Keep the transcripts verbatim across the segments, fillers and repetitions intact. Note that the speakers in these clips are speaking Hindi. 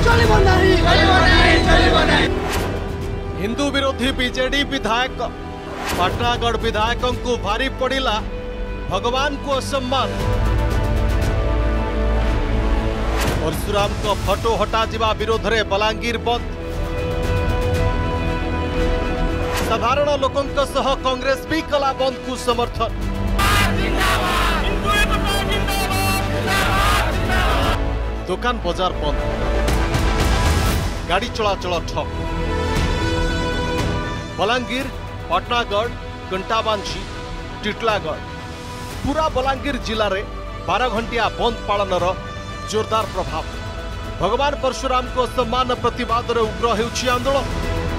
हिंदू विरोधी बीजेडी विधायक पाटनागढ़ विधायकों को भारी पड़ा भगवान को असम्मान। परशुराम को फोटो हटा जिबा विरोध रे बलांगीर बंद। साधारण लोकों सह कांग्रेस भी कला बंद को समर्थन। दुकान बाजार बंद, गाड़ी चलाचल ठप। बलांगीर, पाटनागढ़, कंटाबांझी, टिटलागढ़ पूरा बलांगीर जिले में बारह घंटिया बंद पालन जोरदार प्रभाव। भगवान परशुराम को सम्मान प्रतिवाद रे उग्र हेउछि आंदोलन।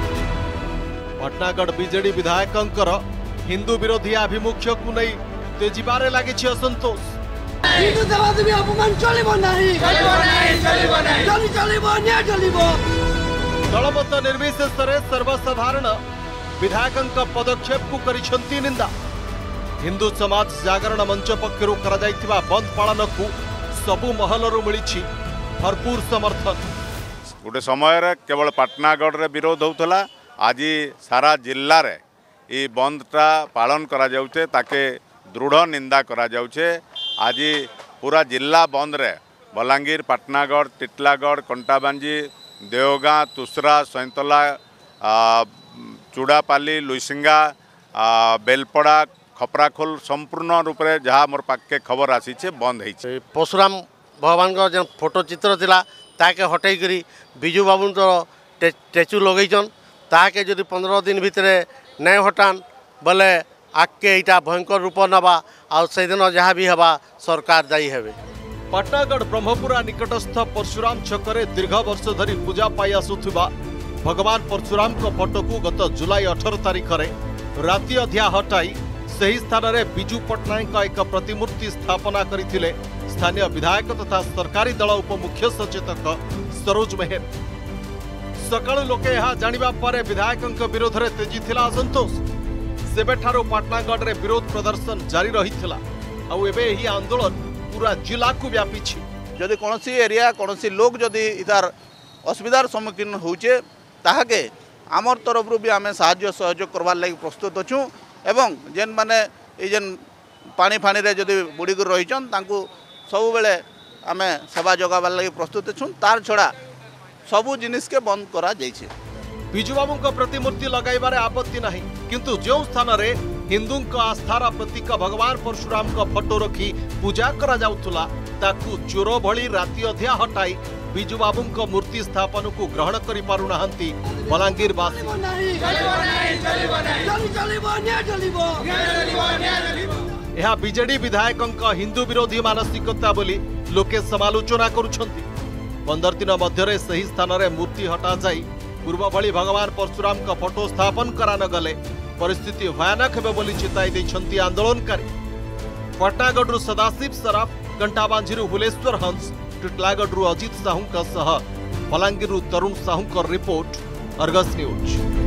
पाटनागढ़ बीजेडी विधायकंकर हिंदू विरोधी आभिमुख्य को नहीं तेजिबारे लागिछि असंतोष। हिंदू देवादेवी अपमान चलिबो नाही, चलिबो नाही, चलिबो नाही, चली चलिबो न्याय चलिबो। दलमत निर्विशेष सर्वसाधारण विधायकंक पदक्षेप को करिसंती निंदा। हिंदू समाज जागरण मंच पक्षरु करा जायतिबा बंद पालन को सबु महलरु मिलिछि भरपूर समर्थन। गोटे समय रे केवल पाटनागढ़ रे विरोध होतला, आज सारा जिल्ला रे ई बंदटा पालन करा जाउछे, ताके दृढ़ निंदा करा जाउछे। आज पूरा जिला बंद रे बलांगीर, पाटनागढ़, टिटलागढ़, कंटाबांझी, देवगां, तुसरा, सैंतला, चूड़ापाली, लुइसिंगा, बेलपड़ा, खपराखोल संपूर्ण रूप से जहाँ मोर पाखे खबर आसी बंद है। परशुराम भगवान का जो फोटो चित्र थिला ताके हटई करी बिजू बाबू तो स्टैचू लगेचन, ताके जदि पंद्रह दिन भितर नहीं हटान बोले आगे यहाँ भयंकर रूप नवा आ से दिन जहाँ भी हवा सरकार दायी हेबे। पाटनागढ़ ब्रह्मपुरा निकटस्थ परशुराम छकरे दीर्घ वर्ष धरी पूजा पाई आसुथिबा भगवान परशुराम को फोटो को गत जुलाई अठारह तारीख में राति अधिया हटाई सही स्थान में बिजू पट्टनायक एक प्रतिमूर्ति स्थापना करथिले स्थानीय विधायक तथा सरकारी दल उप मुख्य सचेतक सरोज मेहर। सकाळु लोके यह जानिबा परे विधायकंक विरोध रे तेजी थिला असंतोष। सेबेठारो पाटनागढ़ रे विरोध प्रदर्शन जारी रहिथिला आ एबे एही आंदोलन पूरा जिला को व्यापी। जदि कोनोसी एरिया कोनोसी लोग जदि इधर असुविधार सम्मुखीन होचे ताहाके आमर तरफ भी आम साहाय्य सहयोग करवार लगी प्रस्तुत अच्छू। एवं जेन माने ये जेन पानी फानी रे जदि बुड़ी कर रहीचन तांकु सब बेले आम सेवा जगाबार लगी प्रस्तुत अच्छू। तार छड़ा सबू जिनिस के बंद करा जाइछे। बिजू बाबू को प्रतिमूर्ति लगाइबार आपत्ति नहीं, किंतु जो स्थान रे हिंदू आस्थार प्रतीक भगवान परशुराम का फोटो रखी पूजा करा जाउथुला ताकू चोर भली राति अधिया हटाई बिजू बाबू को मूर्ति स्थापन को ग्रहण करि पारु नाहंती बलांगीर वासी। यह बीजेडी विधायकों हिंदू विरोधी मानसिकता बोली लोके समालोचना करुछंती। पंदर दिन मध्य सही स्थान में मूर्ति हटा जाई पूर्व भली भगवान परशुराम का फोटो स्थापन करा न गले परिस्थिति भयानक हेबे बोली चेताई दैछंती आंदोलनकारी। पाटनागढ़ सदाशिव सराफ, कंटाबांझी हुलेश्वर हंस, टिटलागढ़ अजित साहू सह Balangir Tarun Sahu report, Argus news.